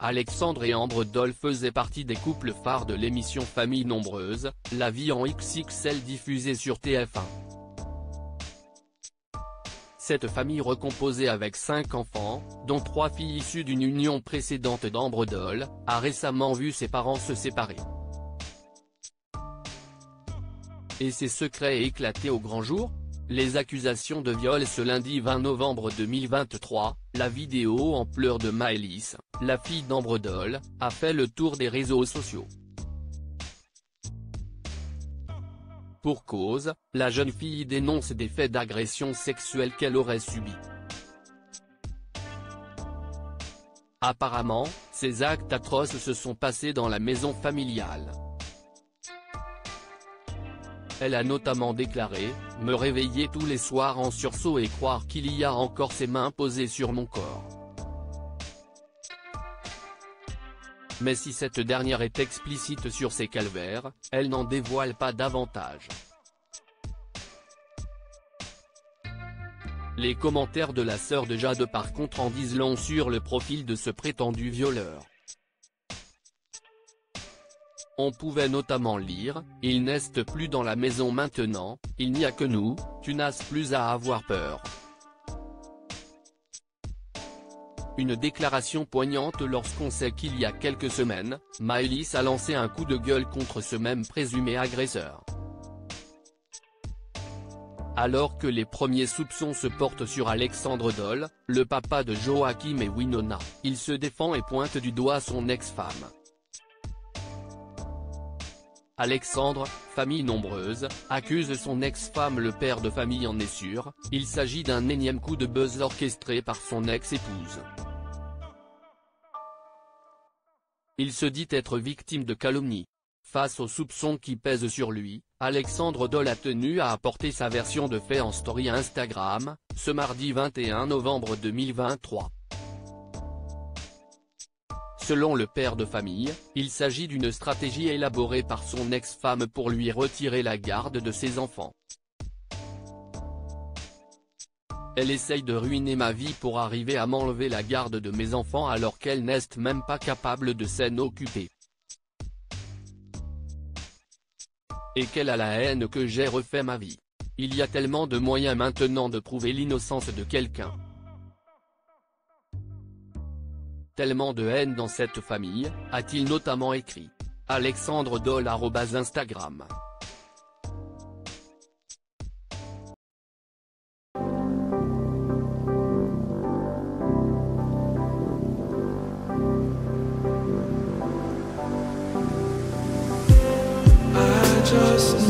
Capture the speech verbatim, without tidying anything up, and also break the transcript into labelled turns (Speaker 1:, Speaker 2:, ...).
Speaker 1: Alexandre et Ambre Doll faisaient partie des couples phares de l'émission Famille Nombreuse, La Vie en X X L diffusée sur T F un. Cette famille recomposée avec cinq enfants, dont trois filles issues d'une union précédente d'Ambre Doll, a récemment vu ses parents se séparer. Et ses secrets éclatés au grand jour? Les accusations de viol ce lundi vingt novembre deux mille vingt-trois, la vidéo en pleurs de Maëlys, la fille d'Ambre Doll, a fait le tour des réseaux sociaux. Pour cause, la jeune fille dénonce des faits d'agression sexuelle qu'elle aurait subis. Apparemment, ces actes atroces se sont passés dans la maison familiale. Elle a notamment déclaré « Me réveiller tous les soirs en sursaut et croire qu'il y a encore ses mains posées sur mon corps ». Mais si cette dernière est explicite sur ses calvaires, elle n'en dévoile pas davantage. Les commentaires de la sœur de Jade par contre en disent long sur le profil de ce prétendu violeur. On pouvait notamment lire « Il n'est plus dans la maison maintenant, il n'y a que nous, tu n'as plus à avoir peur ». Une déclaration poignante lorsqu'on sait qu'il y a quelques semaines, Maëlys a lancé un coup de gueule contre ce même présumé agresseur. Alors que les premiers soupçons se portent sur Alexandre Doll, le papa de Joachim et Winona, il se défend et pointe du doigt son ex-femme. Alexandre, famille nombreuse, accuse son ex-femme. Le père de famille en est sûr, il s'agit d'un énième coup de buzz orchestré par son ex-épouse. Il se dit être victime de calomnie. Face aux soupçons qui pèsent sur lui, Alexandre Doll a tenu à apporter sa version de fait en story Instagram, ce mardi vingt et un novembre deux mille vingt-trois. Selon le père de famille, il s'agit d'une stratégie élaborée par son ex-femme pour lui retirer la garde de ses enfants. Elle essaye de ruiner ma vie pour arriver à m'enlever la garde de mes enfants alors qu'elle n'est même pas capable de s'en occuper. Et qu'elle a la haine que j'ai refait ma vie. Il y a tellement de moyens maintenant de prouver l'innocence de quelqu'un. Tellement de haine dans cette famille, a-t-il notamment écrit. Alexandre Doll arobase Instagram.
Speaker 2: Just